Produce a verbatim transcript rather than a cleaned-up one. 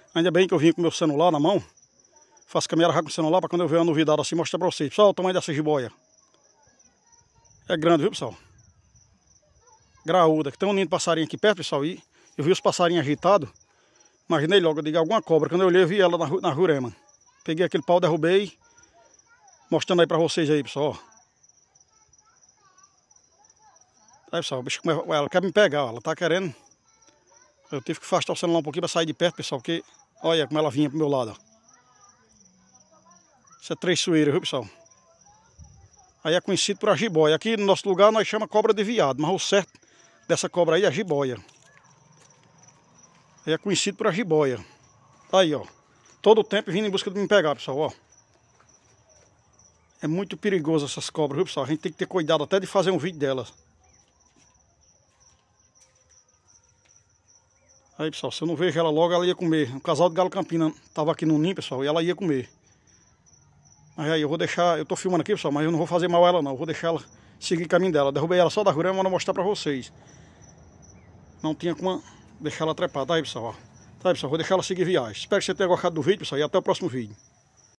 Ainda bem que eu vim com meu celular na mão. Faço câmera rápida com o celular para quando eu ver uma novidade assim mostrar para vocês. Pessoal, o tamanho dessa jiboia. É grande, viu, pessoal? Graúda. Tem um ninho de passarinho aqui perto, pessoal. E eu vi os passarinhos agitados. Imaginei logo, eu digo, alguma cobra. Quando eu olhei, eu vi ela na, na Jurema. Peguei aquele pau, derrubei. Mostrando aí para vocês aí, pessoal. Aí, pessoal, o bicho, ela quer me pegar, ela tá querendo. Eu tive que afastar o celular um pouquinho para sair de perto, pessoal, porque olha como ela vinha pro meu lado, ó. Isso é traiçoeira, viu, pessoal? Aí é conhecido por a jiboia. Aqui no nosso lugar nós chamamos cobra de viado, mas o certo dessa cobra aí é a jiboia. Aí é conhecido por a jiboia. Aí, ó. Todo o tempo vindo em busca de me pegar, pessoal, ó. É muito perigoso essas cobras, viu, pessoal? A gente tem que ter cuidado até de fazer um vídeo delas. Aí, pessoal, se eu não vejo ela logo, ela ia comer. Um casal de galo campina tava aqui no ninho, pessoal, e ela ia comer. Mas aí eu vou deixar, eu tô filmando aqui, pessoal, mas eu não vou fazer mal a ela não. Eu vou deixar ela seguir o caminho dela. Derrubei ela só da Jurema, vou mostrar pra vocês. Não tinha como deixar ela trepada. Tá aí, pessoal, ó. Tá aí, pessoal, vou deixar ela seguir viagem. Espero que você tenha gostado do vídeo, pessoal, e até o próximo vídeo.